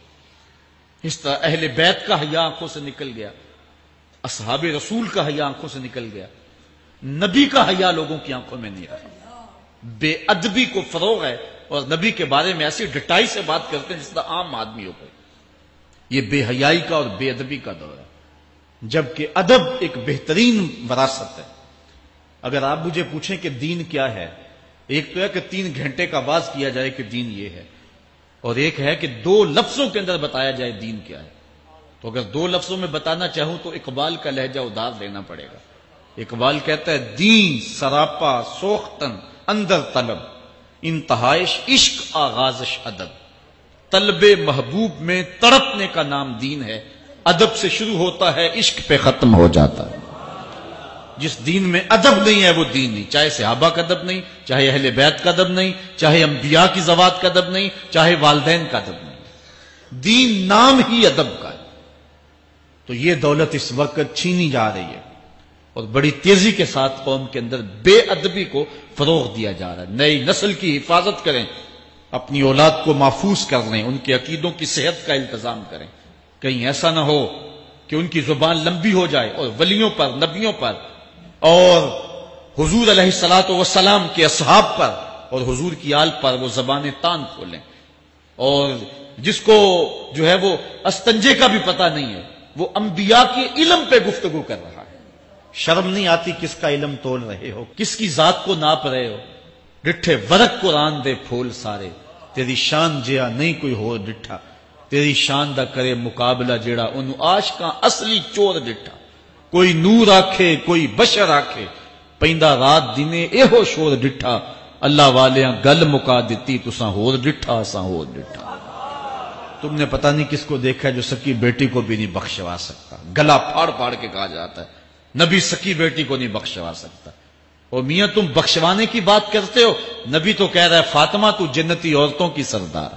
اس طرح اہل بیت کا حیا آنکھوں سے نکل گیا، اصحاب رسول کا حیا آنکھوں سے نکل گیا، نبی کا حیا لوگوں کی آنکھوں میں نہیں رہا۔ بے ادبی کو فروغ ہے، اور نبی کے بارے میں ایسی ڈٹائی سے بات کرتے ہیں جس طرح عام آدمی ہو گئے۔ یہ بے حیائی کا اور بے ادبی کا دور ہے، جبکہ ادب ایک بہترین وراثت ہے۔ اگر آپ مجھے پوچھیں کہ دین کیا ہے، ایک تو ہے کہ تین گھنٹے کا آواز کیا جائے کہ دین یہ ہے، اور ایک ہے کہ دو لفظوں کے اندر بتایا جائے دین کیا ہے۔ تو اگر دو لفظوں میں بتانا چاہوں تو اقبال کا لہجہ ادار لینا پڑے گا۔ اقبال کہتا ہے دین سراپا سوختن اندر طلب، انتہائش عشق آغازش ادب۔ طلب محبوب میں تڑپنے کا نام دین ہے، ادب سے شروع ہوتا ہے عشق پہ ختم ہو جاتا ہے۔ جس دین میں ادب نہیں ہے وہ دین نہیں، چاہے صحابہ کا ادب نہیں، چاہے اہل بیت کا ادب نہیں، چاہے انبیاء کی ذوات کا ادب نہیں، چاہے والدین کا ادب نہیں، دین نام ہی ادب کا ہے۔ تو یہ دولت اس وقت چھینی جا رہی ہے، اور بڑی تیزی کے ساتھ قوم کے اندر بے ادبی کو فروغ دیا جا رہا ہے۔ نئی نسل کی حفاظت کریں، اپنی اولاد کو محفوظ کر لیں، ان کے عقیدوں کی صحت کا التزام کریں، کہیں ایسا نہ ہو کہ ان کی زبان لمبی ہو جائے اور ولیوں پر، نبیوں پر اور حضور علیہ الصلوۃ والسلام کے اصحاب پر اور حضور کی آل پر وہ زبانیں تان کھولیں، اور جس کو جو ہے وہ استنجے کا بھی پتہ نہیں ہے وہ انبیاء کے علم پہ گفتگو کر رہا ہے۔ شرم نہیں آتی کس کا علم تول رہے ہو، کس کی ذات کو ناپ رہے ہو؟ ڈٹھے ورق قرآن دے پھول سارے، تیری شان جیا نہیں کوئی ہو ڈٹھا، تیری شان دا کرے مقابلہ جیڑا انہوں عاشقاں اصلی چور ڈٹھا۔ کوئی نور آکھے کوئی بشر آکھے، پیندا رات دینے ایہو شور ڈٹھا، اللہ والیاں گل مکا دیتی تساں ہور ڈٹھا اساں ہور ڈٹھا۔ تم نے پتہ نہیں کس کو دیکھا ہے جو سکی بیٹی کو بھی نہیں بخشوا سکتا، گلا پھاڑ پھاڑ کے کہا جاتا ہے نبی سکی بیٹی کو نہیں بخشوا سکتا۔ اور میاں تم بخشوانے کی بات کرتے ہو، نبی تو کہہ رہا ہے فاطمہ تو جنتی عورتوں کی سردار،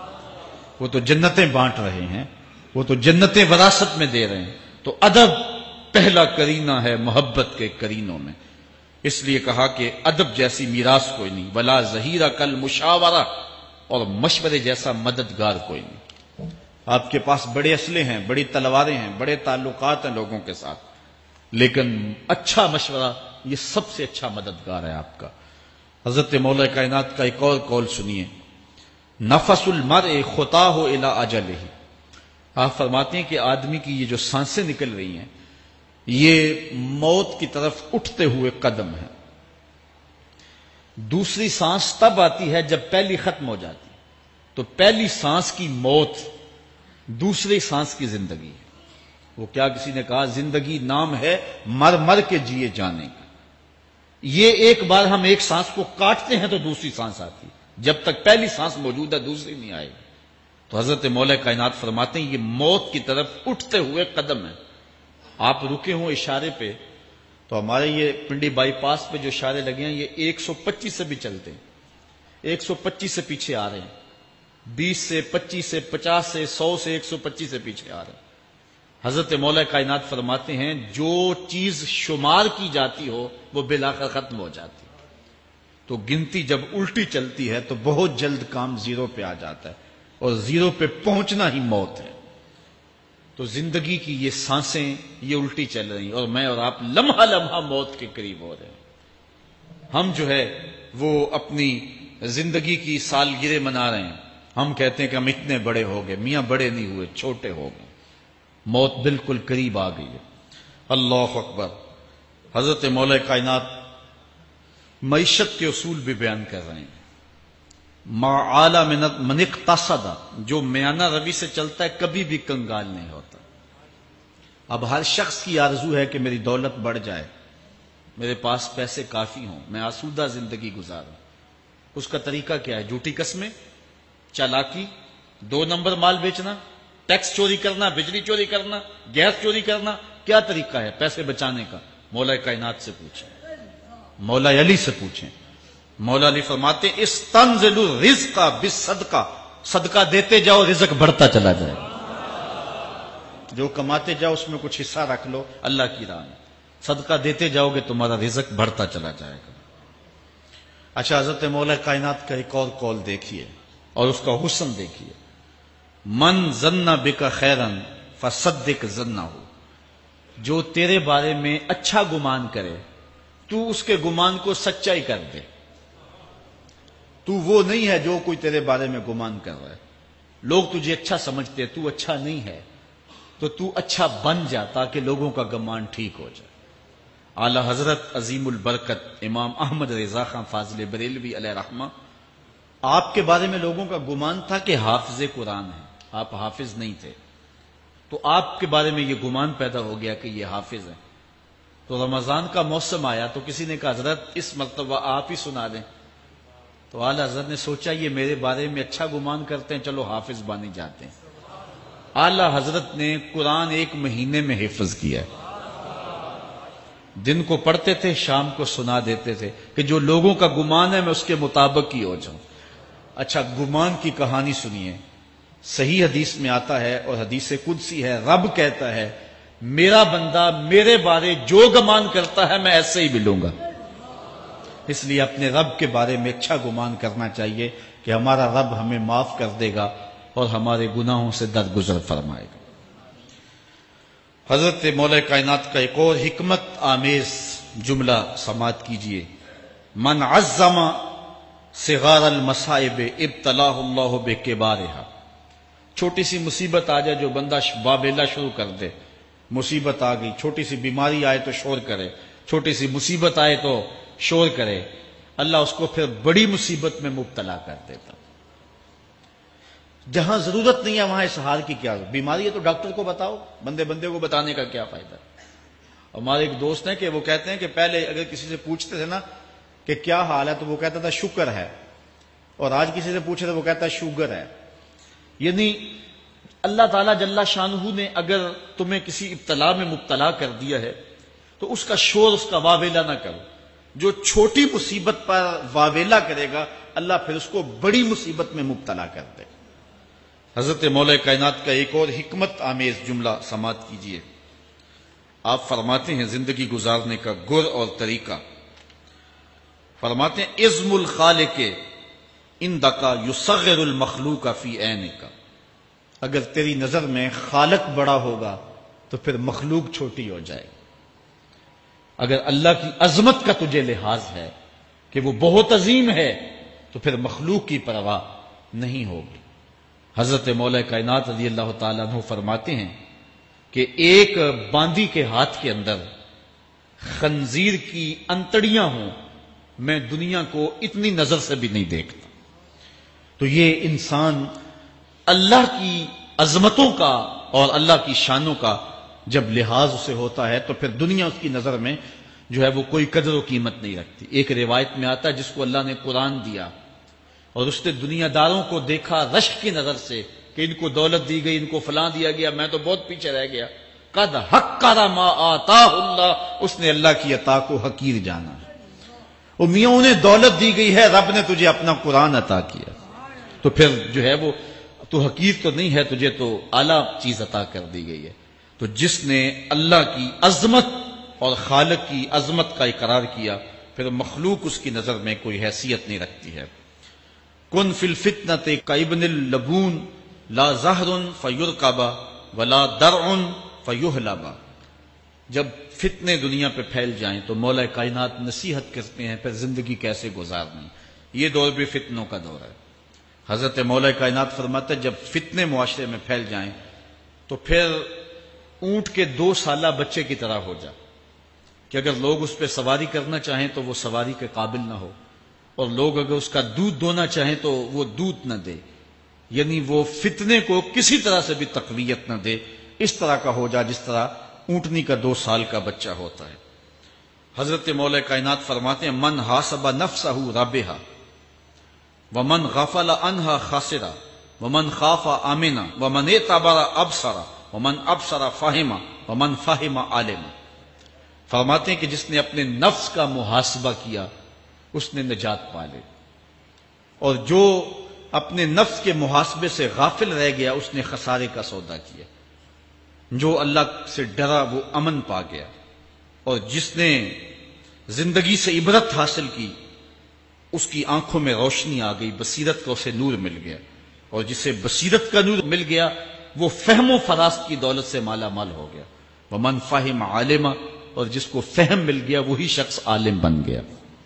وہ تو جنتیں بانٹ رہے ہیں، وہ تو جنتیں وراثت میں دے رہے ہیں۔ تو ادب پہلا کرینہ ہے محبت کے کرینوں میں، اس لیے کہا کہ ادب جیسی میراث کوئی نہیں، ولا ظہیرہ کل مشاورہ، اور مشورے جیسا مددگار کوئی نہیں۔ آپ کے پاس بڑے اسلحے ہیں، بڑی تلواریں ہیں، بڑے تعلقات ہیں لوگوں کے ساتھ، لیکن اچھا مشورہ یہ سب سے اچھا مددگار ہے آپ کا۔ حضرت مولا کائنات کا ایک اور قول سنیے، نفس المرء خطاہ الی اجلہ۔ آپ فرماتے ہیں کہ آدمی کی یہ جو سانسیں نکل رہی ہیں یہ موت کی طرف اٹھتے ہوئے قدم ہیں۔ دوسری سانس تب آتی ہے جب پہلی ختم ہو جاتی، تو پہلی سانس کی موت، دوسری سانس کی زندگی ہے۔ وہ کیا کسی نے کہا زندگی نام ہے مر مر کے جیے جانے کا، یہ ایک بار ہم ایک سانس کو کاٹتے ہیں تو دوسری سانس آتی، جب تک پہلی سانس موجود ہے دوسری نہیں آئے گی۔ تو حضرت مولا کائنات فرماتے ہیں یہ موت کی طرف اٹھتے ہوئے قدم ہے۔ آپ رکے ہوں اشارے پہ تو ہمارے یہ پنڈی بائی پاس پہ جو اشارے لگے ہیں یہ ایک سو پچیس سے بھی چلتے ہیں، ایک سو پچیس سے پیچھے آ رہے ہیں، بیس سے پچیس سے پچاس سے سو سے ایک سو پچیس سے پیچھے آ رہے ہیں۔ حضرت مولا کائنات فرماتے ہیں جو چیز شمار کی جاتی ہو وہ بالآخر ختم ہو جاتی، تو گنتی جب الٹی چلتی ہے تو بہت جلد کام زیرو پہ آ جاتا ہے، اور زیرو پہ پہنچنا ہی موت ہے۔ تو زندگی کی یہ سانسیں یہ الٹی چل رہی ہیں، اور میں اور آپ لمحہ لمحہ موت کے قریب ہو رہے ہیں۔ ہم جو ہے وہ اپنی زندگی کی سالگرہ منا رہے ہیں، ہم کہتے ہیں کہ ہم اتنے بڑے ہو گئے، میاں بڑے نہیں ہوئے، چھوٹے ہو گئے، موت بالکل قریب آ گئی ہے۔ اللہ اکبر۔ حضرت مولا کائنات معیشت کے اصول بھی بیان کر رہے ہیں۔ ما اعلی من اقتصد، جو میانہ روی سے چلتا ہے کبھی بھی کنگال نہیں ہوتا۔ اب ہر شخص کی آرزو ہے کہ میری دولت بڑھ جائے، میرے پاس پیسے کافی ہوں، میں آسودہ زندگی گزاروں۔ اس کا طریقہ کیا ہے؟ جھوٹی قسمیں، چالاکی، دو نمبر مال بیچنا، ٹیکس چوری کرنا، بجلی چوری کرنا، گیس چوری کرنا، کیا طریقہ ہے پیسے بچانے کا؟ مولا کائنات سے پوچھیں۔ مولا علی سے پوچھیں. مولا علی فرماتے ہیں استنزل الرزق بالصدقہ، صدقہ دیتے جاؤ رزق بڑھتا چلا جائے گا. جو کماتے جاؤ اس میں کچھ حصہ رکھ لو اللہ کی راہ میں، صدقہ دیتے جاؤ گے تمہارا رزق بڑھتا چلا جائے گا. اچھا حضرت مولا کائنات کا ایک اور قول دیکھیے اور اس کا حسن دیکھیے. من ظن بک خیرا فصدق ظنہ، جو تیرے بارے میں اچھا گمان کرے تو اس کے گمان کو سچائی کر دے. تو وہ نہیں ہے جو کوئی تیرے بارے میں گمان کر رہا ہے. لوگ تجھے اچھا سمجھتے، تو اچھا نہیں ہے، تو تو اچھا بن جا تاکہ لوگوں کا گمان ٹھیک ہو جائے. اعلی حضرت عظیم البرکت امام احمد رضا خان فاضل بریلوی علیہ رحمہ، آپ کے بارے میں لوگوں کا گمان تھا کہ حافظ قرآن ہے، آپ حافظ نہیں تھے، تو آپ کے بارے میں یہ گمان پیدا ہو گیا کہ یہ حافظ ہیں. تو رمضان کا موسم آیا تو کسی نے کہا حضرت اس مرتبہ آپ ہی سنا دیں. تو اعلی حضرت نے سوچا یہ میرے بارے میں اچھا گمان کرتے ہیں، چلو حافظ بانی جاتے ہیں. اعلی حضرت نے قرآن ایک مہینے میں حفظ کیا ہے. دن کو پڑھتے تھے، شام کو سنا دیتے تھے کہ جو لوگوں کا گمان ہے میں اس کے مطابق ہی ہو جاؤں. اچھا گمان کی کہانی سنیے. صحیح حدیث میں آتا ہے اور حدیث قدسی ہے، رب کہتا ہے میرا بندہ میرے بارے جو گمان کرتا ہے میں ایسے ہی ملوں گا. اس لیے اپنے رب کے بارے میں اچھا گمان کرنا چاہیے کہ ہمارا رب ہمیں معاف کر دے گا اور ہمارے گناہوں سے درگزر فرمائے گا. حضرت مولا کائنات کا ایک اور حکمت آمیز جملہ سماعت کیجیے. من عظم صغار المصائب ابتلاہ اللہ بکبارہا. چھوٹی سی مصیبت آ جائے جو بندہ بابیلا شروع کر دے، مصیبت آ گئی، چھوٹی سی بیماری آئے تو شور کرے، چھوٹی سی مصیبت آئے تو شور کرے، اللہ اس کو پھر بڑی مصیبت میں مبتلا کر دیتا. جہاں ضرورت نہیں ہے وہاں اظہار کی کیا ضرورت؟ بیماری ہے تو ڈاکٹر کو بتاؤ، بندے بندے کو بتانے کا کیا فائدہ. ہمارے ایک دوست ہیں کہ وہ کہتے ہیں کہ پہلے اگر کسی سے پوچھتے تھے نا کہ کیا حال ہے تو وہ کہتا تھا شکر ہے، اور آج کسی سے پوچھے تو وہ کہتا ہے شوگر ہے. یعنی اللہ تعالیٰ جل شانہ نے اگر تمہیں کسی ابتلا میں مبتلا کر دیا ہے تو اس کا شور، اس کا واویلا نہ کرو. جو چھوٹی مصیبت پر واویلا کرے گا اللہ پھر اس کو بڑی مصیبت میں مبتلا کر دے. حضرت مولا کائنات کا ایک اور حکمت آمیز جملہ سماعت کیجیے. آپ فرماتے ہیں زندگی گزارنے کا گر اور طریقہ. فرماتے ہیں عزم الخالق اندکا یصغر المخلوق فی عینک. اگر تیری نظر میں خالق بڑا ہوگا تو پھر مخلوق چھوٹی ہو جائے گی. اگر اللہ کی عظمت کا تجھے لحاظ ہے کہ وہ بہت عظیم ہے تو پھر مخلوق کی پرواہ نہیں ہوگی. حضرت مولا کائنات رضی اللہ تعالیٰ عنہ فرماتے ہیں کہ ایک باندی کے ہاتھ کے اندر خنزیر کی انتڑیاں ہوں، میں دنیا کو اتنی نظر سے بھی نہیں دیکھتا. تو یہ انسان اللہ کی عظمتوں کا اور اللہ کی شانوں کا جب لحاظ اسے ہوتا ہے تو پھر دنیا اس کی نظر میں جو ہے وہ کوئی قدر و قیمت نہیں رکھتی. ایک روایت میں آتا ہے جس کو اللہ نے قرآن دیا اور اس نے دنیا داروں کو دیکھا رشک کی نظر سے کہ ان کو دولت دی گئی، ان کو فلاں دیا گیا، میں تو بہت پیچھے رہ گیا. قد حقر ما آتاہ اللہ، اس نے اللہ کی عطا کو حقیر جانا. وہ میاں انہیں دولت دی گئی ہے، رب نے تجھے اپنا قرآن عطا کیا تو پھر جو ہے وہ تو حقیر تو نہیں ہے، تجھے تو اعلیٰ چیز عطا کر دی گئی ہے. تو جس نے اللہ کی عظمت اور خالق کی عظمت کا اقرار کیا پھر مخلوق اس کی نظر میں کوئی حیثیت نہیں رکھتی ہے. کن فی الفتنۃ کابن اللبون لا زہر فیرکب ولا درع فیحلب. جب فتنے دنیا پہ پھیل جائیں تو مولا کائنات نصیحت کرتے ہیں پھر زندگی کیسے گزارنی. یہ دور بھی فتنوں کا دور ہے. حضرت مولا کائنات فرماتے ہیں جب فتنے معاشرے میں پھیل جائیں تو پھر اونٹ کے دو سالہ بچے کی طرح ہو جا کہ اگر لوگ اس پہ سواری کرنا چاہیں تو وہ سواری کے قابل نہ ہو، اور لوگ اگر اس کا دودھ دونا چاہیں تو وہ دودھ نہ دے. یعنی وہ فتنے کو کسی طرح سے بھی تقویت نہ دے. اس طرح کا ہو جا جس طرح اونٹنی کا دو سال کا بچہ ہوتا ہے. حضرت مولا کائنات فرماتے ہیں من حاسب نفسہ رابحہ ومن غفل عنہا خاسرہ ومن خاف آمنہ ومن اعتبر ابصر ومن ابصر فہم ومن فہم عالم. فرماتے ہیں کہ جس نے اپنے نفس کا محاسبہ کیا اس نے نجات پا لی، اور جو اپنے نفس کے محاسبے سے غافل رہ گیا اس نے خسارے کا سودا کیا۔ جو اللہ سے ڈرا وہ امن پا گیا، اور جس نے زندگی سے عبرت حاصل کی اس کی آنکھوں میں روشنی آ گئی، بصیرت کا اسے نور مل گیا، اور جسے بصیرت کا نور مل گیا وہ فہم و فراست کی دولت سے مالا مال ہو گیا۔ ومن فہم عالما، اور جس کو فہم مل گیا وہی شخص عالم بن گیا۔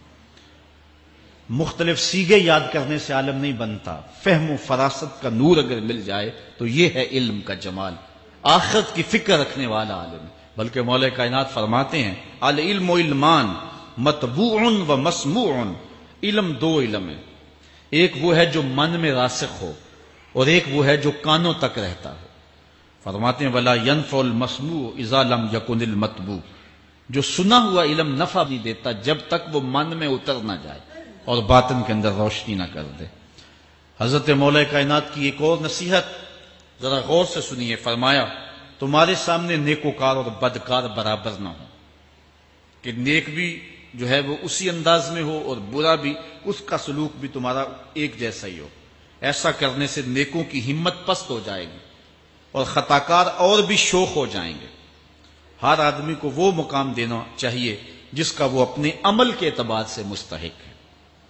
مختلف سیغے یاد کرنے سے عالم نہیں بنتا، فہم و فراست کا نور اگر مل جائے تو یہ ہے علم کا جمال، آخرت کی فکر رکھنے والا عالم۔ بلکہ مولا کائنات فرماتے ہیں العلم و علمان مطبوع و مسموع، علم دو علم ہے، ایک وہ ہے جو من میں راسخ ہو اور ایک وہ ہے جو کانوں تک رہتا ہو۔ فرماتے ہیں ولا ينفع المسموع اذا لم يكن المتبوع، جو سنا ہوا علم نفع نہیں دیتا جب تک وہ من میں اتر نہ جائے اور باطن کے اندر روشنی نہ کر دے۔ حضرت مولا کائنات کی ایک اور نصیحت ذرا غور سے سنیے، فرمایا تمہارے سامنے نیکوکار اور بدکار برابر نہ ہو، کہ نیک بھی جو ہے وہ اسی انداز میں ہو اور برا بھی، اس کا سلوک بھی تمہارا ایک جیسا ہی ہو۔ ایسا کرنے سے نیکوں کی ہمت پست ہو جائے گی اور خطاکار اور بھی شوخ ہو جائیں گے۔ ہر آدمی کو وہ مقام دینا چاہیے جس کا وہ اپنے عمل کے اعتبار سے مستحق ہے۔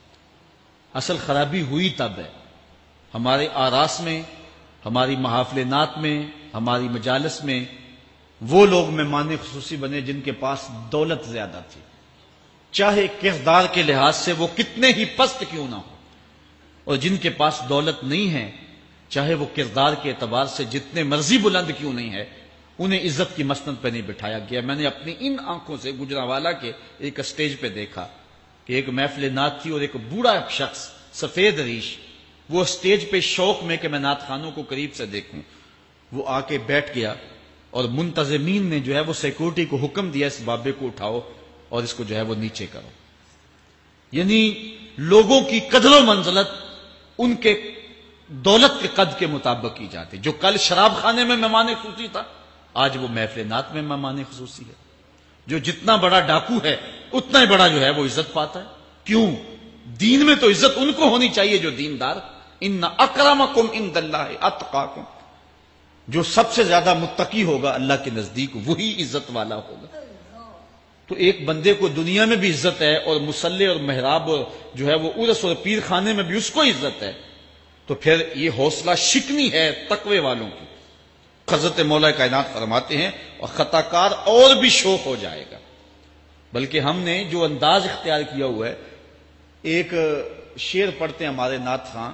اصل خرابی ہوئی تب ہے ہمارے آراس میں، ہماری محافل نعت میں، ہماری مجالس میں وہ لوگ مہمان خصوصی بنے جن کے پاس دولت زیادہ تھی، چاہے کردار کے لحاظ سے وہ کتنے ہی پست کیوں نہ ہو، اور جن کے پاس دولت نہیں ہے چاہے وہ کردار کے اعتبار سے جتنے مرضی بلند کیوں نہیں ہے، انہیں عزت کی مسند پہ نہیں بٹھایا گیا۔ میں نے اپنی ان آنکھوں سے گجرانوالہ کے ایک اسٹیج پہ دیکھا کہ ایک محفل نعت تھی اور ایک بوڑھا شخص سفید ریش، وہ اسٹیج پہ شوق میں کہ میں نعت خانوں کو قریب سے دیکھوں، وہ آ کے بیٹھ گیا اور منتظمین نے جو ہے وہ سیکورٹی کو حکم دیا اس بابے کو اٹھاؤ اور اس کو جو ہے وہ نیچے کرو۔ یعنی لوگوں کی قدر و منزلت ان کے دولت کے قد کے مطابق کی جاتی، جو کل شراب خانے میں مہمان خصوصی تھا آج وہ محفل نعت میں مہمان خصوصی ہے، جو جتنا بڑا ڈاکو ہے اتنا ہی بڑا جو ہے وہ عزت پاتا ہے۔ کیوں؟ دین میں تو عزت ان کو ہونی چاہیے جو دیندار، ان اکرمکم عند اللہ اتقاکم، جو سب سے زیادہ متقی ہوگا اللہ کے نزدیک وہی عزت والا ہوگا۔ تو ایک بندے کو دنیا میں بھی عزت ہے اور مصلی اور محراب جو ہے وہ عرس اور پیر خانے میں بھی اس کو عزت ہے، تو پھر یہ حوصلہ شکنی ہے تقوی والوں کی۔ حضرت مولا کائنات فرماتے ہیں اور خطا کار اور بھی شوق ہو جائے گا۔ بلکہ ہم نے جو انداز اختیار کیا ہوا ہے، ایک شعر پڑھتے ہیں ہمارے نعت خاں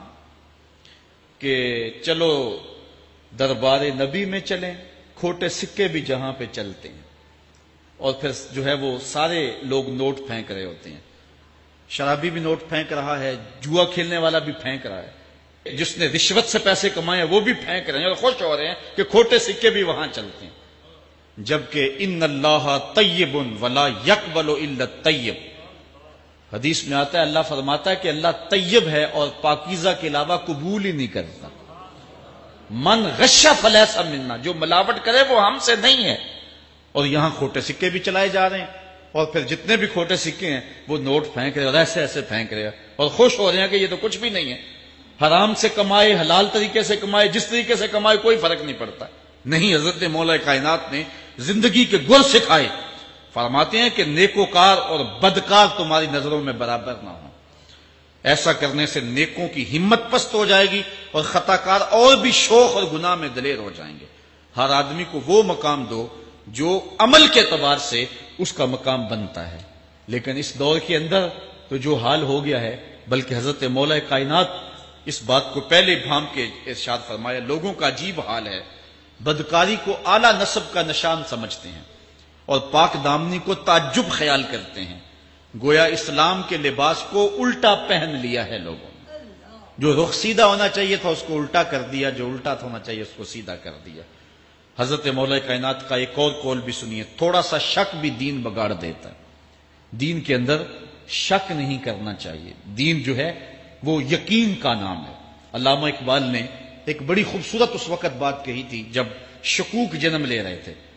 کہ چلو دربار نبی میں چلیں، کھوٹے سکے بھی جہاں پہ چلتے ہیں، اور پھر جو ہے وہ سارے لوگ نوٹ پھینک رہے ہوتے ہیں، شرابی بھی نوٹ پھینک رہا ہے، جوا کھیلنے والا بھی پھینک رہا ہے، جس نے رشوت سے پیسے کمائے وہ بھی پھینک رہے ہیں اور خوش ہو رہے ہیں کہ کھوٹے سکے بھی وہاں چلتے ہیں۔ جبکہ ان اللہ طیب ولا یقبل الا الطیب، حدیث میں آتا ہے اللہ فرماتا ہے کہ اللہ طیب ہے اور پاکیزہ کے علاوہ قبول ہی نہیں کرتا۔ من غش فلیس منا، جو ملاوٹ کرے وہ ہم سے نہیں ہے۔ اور یہاں کھوٹے سکے بھی چلائے جا رہے ہیں، اور پھر جتنے بھی کھوٹے سکے ہیں وہ نوٹ پھینک رہے اور ایسے ایسے پھینک رہے اور خوش ہو رہے ہیں کہ یہ تو کچھ بھی نہیں ہے، حرام سے کمائے حلال طریقے سے کمائے جس طریقے سے کمائے کوئی فرق نہیں پڑتا۔ نہیں، حضرت مولا کائنات نے زندگی کے گر سکھائے، فرماتے ہیں کہ نیکوکار اور بدکار تمہاری نظروں میں برابر نہ ہو۔ ایسا کرنے سے نیکوں کی ہمت پست ہو جائے گی اور خطا کار اور بھی شوق اور گناہ میں دلیر ہو جائیں گے۔ ہر آدمی کو وہ مقام دو جو عمل کے اعتبار سے اس کا مقام بنتا ہے۔ لیکن اس دور کے اندر تو جو حال ہو گیا ہے، بلکہ حضرت مولا کائنات اس بات کو پہلے بھام کے ارشاد فرمایا، لوگوں کا عجیب حال ہے، بدکاری کو اعلیٰ نسب کا نشان سمجھتے ہیں اور پاک دامنی کو تعجب خیال کرتے ہیں، گویا اسلام کے لباس کو الٹا پہن لیا ہے لوگوں نے۔ جو رخ سیدھا ہونا چاہیے تھا اس کو الٹا کر دیا، جو الٹا ہونا چاہیے اس کو سیدھا کر دیا۔ حضرت مولا کائنات کا ایک اور قول بھی سنیے، تھوڑا سا شک بھی دین بگاڑ دیتا ہے۔ دین کے اندر شک نہیں کرنا چاہیے، دین جو ہے وہ یقین کا نام ہے۔ علامہ اقبال نے ایک بڑی خوبصورت اس وقت بات کہی تھی جب شکوک جنم لے رہے تھے،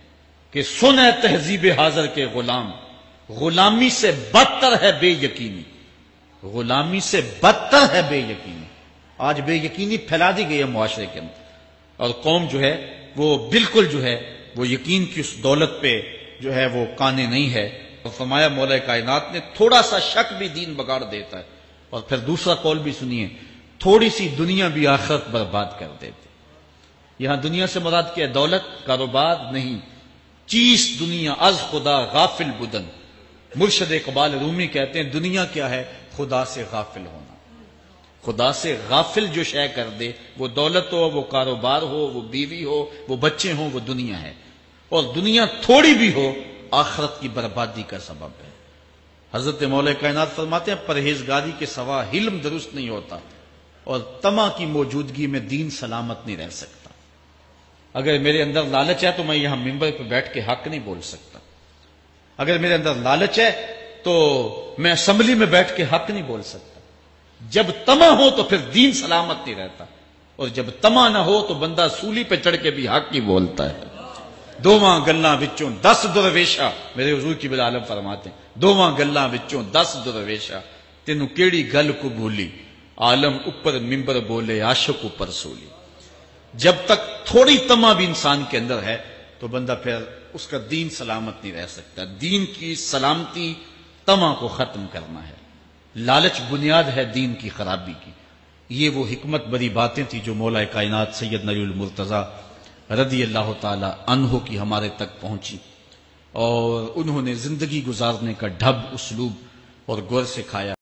کہ سن ہے تہذیب حاضر کے غلام، غلامی سے بدتر ہے بے یقینی، غلامی سے بدتر ہے بے یقینی۔ آج بے یقینی پھیلا دی گئی ہے معاشرے کے اندر، اور قوم جو ہے وہ بالکل جو ہے وہ یقین کی اس دولت پہ جو ہے وہ کانے نہیں ہے۔ اور فرمایا مولا کائنات نے تھوڑا سا شک بھی دین بگاڑ دیتا ہے، اور پھر دوسرا قول بھی سنیے، تھوڑی سی دنیا بھی آخرت برباد کر دیتے۔ یہاں دنیا سے مراد کیا ہے؟ دولت، کاروبار نہیں، چیز دنیا از خدا غافل بدن۔ مرشد اقبال رومی کہتے ہیں دنیا کیا ہے؟ خدا سے غافل ہونا۔ خدا سے غافل جو شے کر دے، وہ دولت ہو، وہ کاروبار ہو، وہ بیوی ہو، وہ بچے ہوں، وہ دنیا ہے، اور دنیا تھوڑی بھی ہو آخرت کی بربادی کا سبب ہے۔ حضرت مولا کائنات فرماتے ہیں پرہیزگاری کے سوا حلم درست نہیں ہوتا، اور طمع کی موجودگی میں دین سلامت نہیں رہ سکتا۔ اگر میرے اندر لالچ ہے تو میں یہاں ممبر پہ بیٹھ کے حق نہیں بول سکتا، اگر میرے اندر لالچ ہے تو میں اسمبلی میں بیٹھ کے حق نہیں بول سکتا۔ جب طمع ہو تو پھر دین سلامت نہیں رہتا، اور جب طمع نہ ہو تو بندہ سولی پہ چڑھ کے بھی حق ہی بولتا ہے۔ دوواں گلاں وچوں دس درویشا، میرے حضور کی بل عالم فرماتے ہیں دوواں گلاں وچوں دس درویشا، تینوں کیڑی گل کو بھولی، عالم اوپر ممبر بولے عاشق اوپر سولی۔ جب تک تھوڑی طمع بھی انسان کے اندر ہے تو بندہ پھر اس کا دین سلامت نہیں رہ سکتا۔ دین کی سلامتی طمع کو ختم کرنا ہے۔ لالچ بنیاد ہے دین کی خرابی کی۔ یہ وہ حکمت بری باتیں تھی جو مولا کائنات سید نبی المرتضیٰ رضی اللہ تعالی عنہ کی ہمارے تک پہنچی، اور انہوں نے زندگی گزارنے کا ڈھب، اسلوب اور گر سکھایا۔